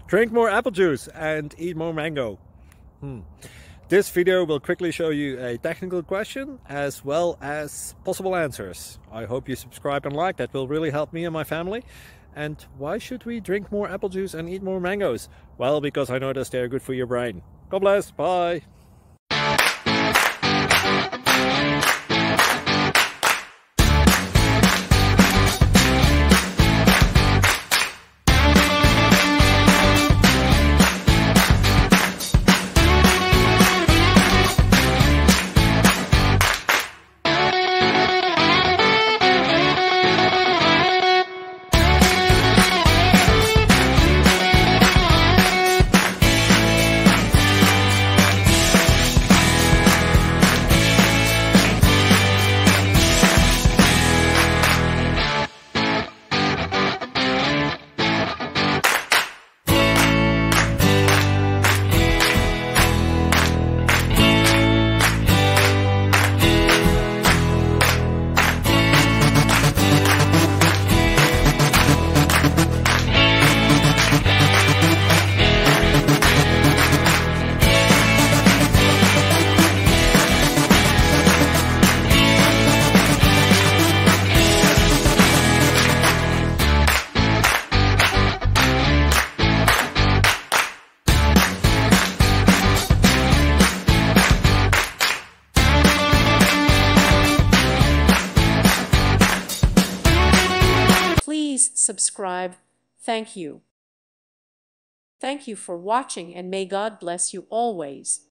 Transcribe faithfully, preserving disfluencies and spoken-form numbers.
Drink more apple juice and eat more mango. Hmm. This video will quickly show you a technical question as well as possible answers. I hope you subscribe and like, that will really help me and my family. And why should we drink more apple juice and eat more mangoes? Well, because I noticed they're good for your brain. God bless, bye! Please subscribe. Thank you. Thank you for watching, and may God bless you always.